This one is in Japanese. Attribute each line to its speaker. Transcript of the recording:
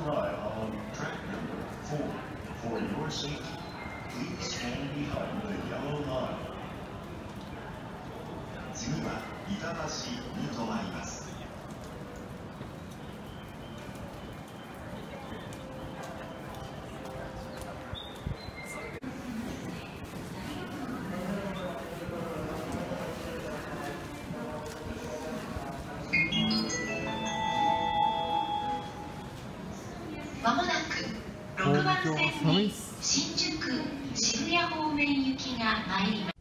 Speaker 1: arrive on track number 4. For your safety, please stand behind the yellow line. 次は板橋に停まります。
Speaker 2: まもなく6番線に新宿渋谷方面行きが参ります。